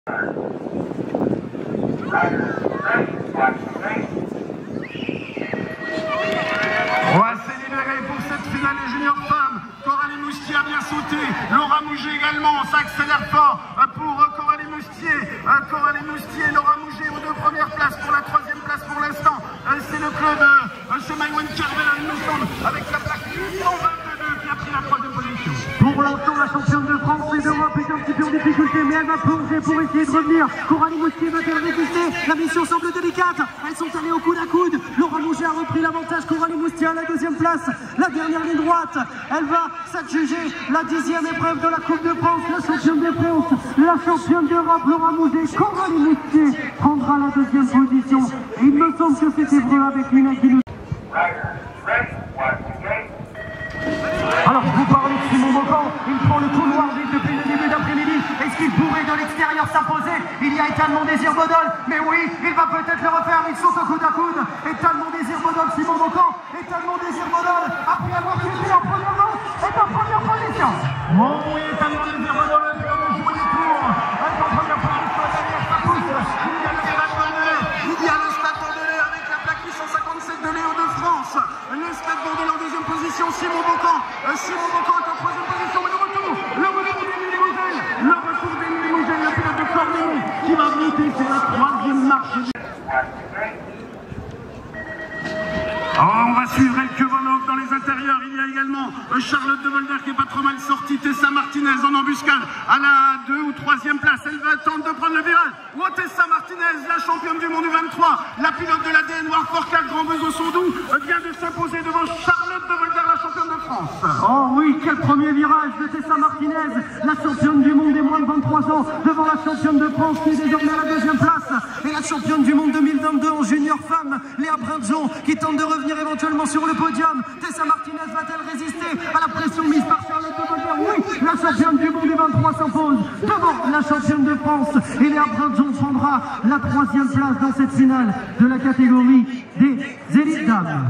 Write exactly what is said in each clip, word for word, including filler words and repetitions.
On va célébrer pour cette finale des juniors femmes. Coralie Moustier a bien sauté, Laura Mouget également, ça accélère fort pour Coralie Moustier. Coralie Moustier et Laura Mouget aux deux premières places pour la troisième place pour l'instant. C'est le club, c'est Maïwen Carvel, il me semble, avec la plaque huit cent vingt-deux qui a pris la troisième position. Pour l'instant, la championne de France et d'Europe est un petit peu en difficulté, mais elle va plonger pour essayer de revenir. Coralie Moustier va-t-elle résister? La mission semble délicate. Elles sont allées au coude à coude. Laura Mouget a repris l'avantage. Coralie Moustier à la deuxième place. La dernière ligne droite. Elle va s'adjuger la dixième épreuve de la Coupe de France. La championne de France, la championne d'Europe, Laura Mouget. Coralie Moustier prendra la deuxième position. Et il me semble que c'est Évreux avec Mina qui nous... Alors, vous parlez de Simon Beaucamp, il prend le couloir vite depuis le début d'après-midi. Est-ce qu'il pourrait de l'extérieur s'imposer? Il y a étalement Désir Bodol, mais oui, il va peut-être le refaire, ils sont au coude à coude. Étalement Désir Bodol, Simon Beaucamp, étalement Désir Bodol, après avoir chuté en première manche, est en première position. Oh oui, étalement Désir Bodol, elle va jouer les tours. Elle est en première position, derrière ça pousse. Il y a le Stade Bordelais, il y a le Stade Bordelais avec la plaque huit cent cinquante-sept de Léo de France. Le Stade Bordelais en deuxième position, Simon Beaucamp. Simon Beaucamp est en troisième position, mais le retour, le retour d'Émilie Mougel, le retour d'Émilie Mougel, le pilote de Corneli, qui va monter sur la troisième marche. Oh, on va suivre Elke Vonhoff dans les intérieurs. Il y a également Charlotte de Volder qui est pas trop mal sortie. Tessa Martinez en embuscade à la deux ou troisième place. Elle va tenter de prendre le virage. Oh, Tessa Martinez, la championne du monde U vingt-trois, la pilote de la D N Warforca Grand Besançon-Doubs, vient de s'imposer devant Charlotte de Volder, la championne de France. Oh oui, quel premier virage de Tessa Martinez, la championne du monde des moins de vingt-trois ans, devant la championne de France qui est désormais à la deuxième place. Et la championne du monde deux mille vingt-deux en junior femme, Léa Brindjon, qui tente de revenir éventuellement sur le podium. Tessa Martinez va-t-elle résister à la pression mise par Charlotte de Volder? Oui, la championne du monde des vingt-trois s'impose devant la championne de France. Et Léa Brindjon prendra la troisième place dans cette finale de la catégorie des élites dames.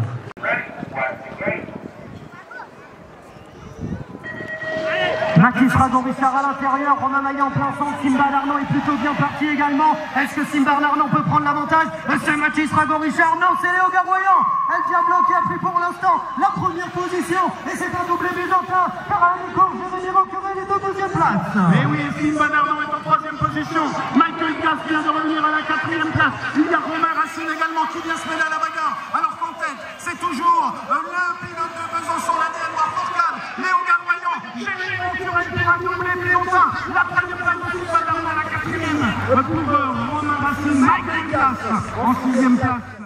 Mathis Ragon-Richard à l'intérieur, Romain Maillet en plein centre, Simba Larnon est plutôt bien parti également. Est-ce que Simba Larnon peut prendre l'avantage? C'est Mathis Ragon-Richard, non, c'est Léo Garvoyan. El Diablo qui a pris pour l'instant la première position, et c'est un doublé byzantin par un écart Jérémy Querelle est en deuxième place. Et oui, Simba Larnon est en troisième position. Michael Gass vient de revenir à la quatrième place. Il y a Romain Racine également qui vient se mêler à la bagarre. Alors qu'en tête, c'est toujours le pilote de Besançon, la D N Warforca, Léo Garvoyan, Jérémy Querelle qui va doubler Béontin. La troisième place de Simba Larnon à la quatrième. Pour Romain Racine, Michael Gass en sixième place.